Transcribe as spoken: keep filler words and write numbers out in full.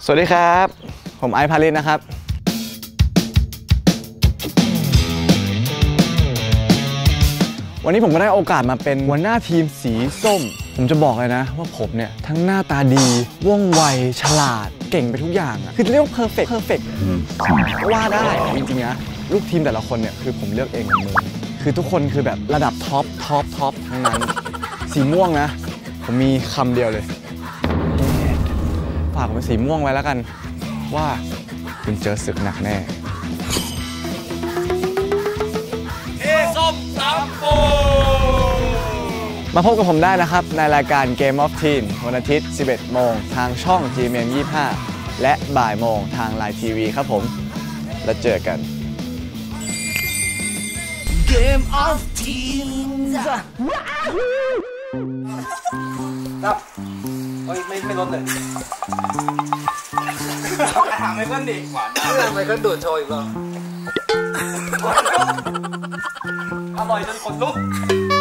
สวัสดีครับผมไอซ์ พาริสนะครับวันนี้ผมก็ได้โอกาสมาเป็นหัวหน้าทีมสีส้มผมจะบอกเลยนะว่าผมเนี่ยทั้งหน้าตาดีว่องไวฉลาดเก่งไปทุกอย่างอะคือเรียกว่าเพอร์เฟกต์เพอร์เฟกต์ก็ว่าได้จริงๆนะลูกทีมแต่ละคนเนี่ยคือผมเลือกเองกับมือคือทุกคนคือแบบระดับท็อปท็อปท็อปทั้งนั้นสีม่วงนะผมมีคำเดียวเลยฝากผมสีม่วงไว้แล้วกันว่าคุณเจอศึกหนักแน่เอส้มตำปูมาพบกับผมได้นะครับในรายการ Game of Teen วันอาทิตย์ สิบเอ็ดโมงทางช่อง จี เอ็ม เอ็ม ยี่สิบห้า และบ่ายโมงทางไลน์ทีวีครับผมแล้วเจอกัน Game of Teens ครับโอ้ยไม่ไม่ลดเลยถามไมเคิลดิหวานมากไมเคิลดูดโชว์อีกรอบอร่อยจนขนลุก